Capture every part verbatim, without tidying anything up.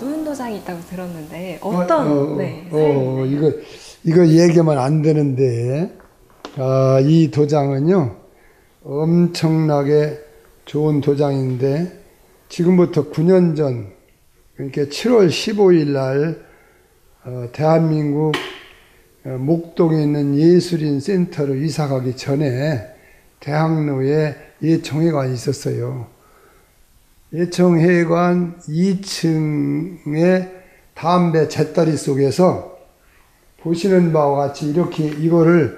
주운 도장이 있다고 들었는데 어떤 어, 어, 네, 어, 이거 이거 얘기하면 안 되는데, 아, 이 도장은요 엄청나게 좋은 도장인데 지금부터 구 년 전, 그러니까 칠월 십오일 날 어, 대한민국 어, 목동에 있는 예술인 센터로 이사 가기 전에 대학로에 예총회관이 있었어요. 예총회관 이 층의 담배 잿더리 속에서 보시는 바와 같이 이렇게 이거를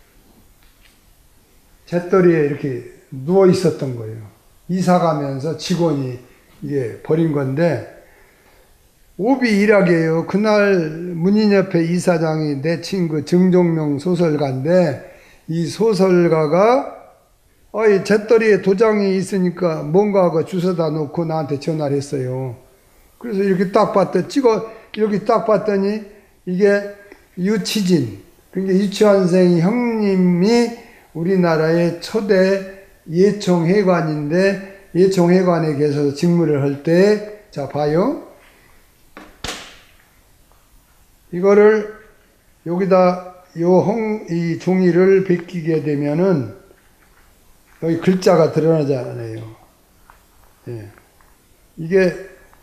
잿더리에 이렇게 누워 있었던 거예요. 이사 가면서 직원이 이게 버린 건데, 오비 일학이에요. 그날 문인협회 이사장이 내 친구 정종명 소설가인데, 이 소설가가 어이 잿더리에 도장이 있으니까 뭔가 하고 주워다 놓고 나한테 전화를 했어요. 그래서 이렇게 딱 봤더니 찍어 이렇게 딱 봤더니 이게 유치진, 그러니까 유치환생 형님이 우리나라의 초대 예총회관인데, 예총회관에 계셔서 직무를 할 때, 자 봐요. 이거를 여기다 요 홍, 이 종이를 베끼게 되면은 여기 글자가 드러나잖아요. 예. 이게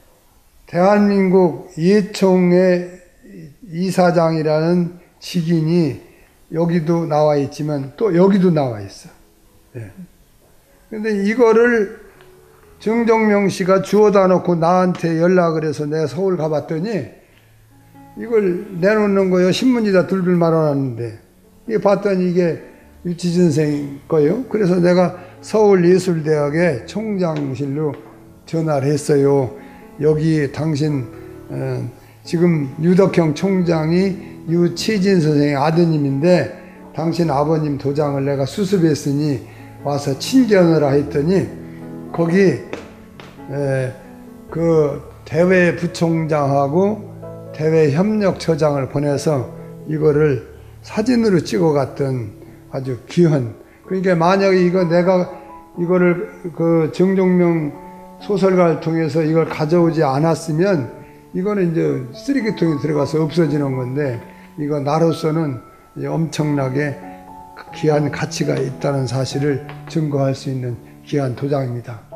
대한민국 예총회 이사장이라는 직인이 여기도 나와 있지만 또 여기도 나와 있어. 예. 근데 이거를 정종명 씨가 주워다 놓고 나한테 연락을 해서 내가 서울 가봤더니 이걸 내놓는 거요. 신문에다 둘둘 말아놨는데, 이게 봤더니 이게 유치진 선생 거예요. 그래서 내가 서울예술대학의 총장실로 전화를 했어요. 여기 당신 어, 지금 유덕형 총장이 유치진 선생의 아드님인데 당신 아버님 도장을 내가 수습했으니 와서 친견하라 했더니, 거기 에, 그 대외 부총장하고 대외 협력처장을 보내서 이거를 사진으로 찍어갔던 아주 귀한, 그러니까 만약에 이거 내가 이거를 그 정종명 소설가를 통해서 이걸 가져오지 않았으면 이거는 이제 쓰레기통에 들어가서 없어지는 건데, 이거 나로서는 엄청나게 귀한 가치가 있다는 사실을 증거할 수 있는 귀한 도장입니다.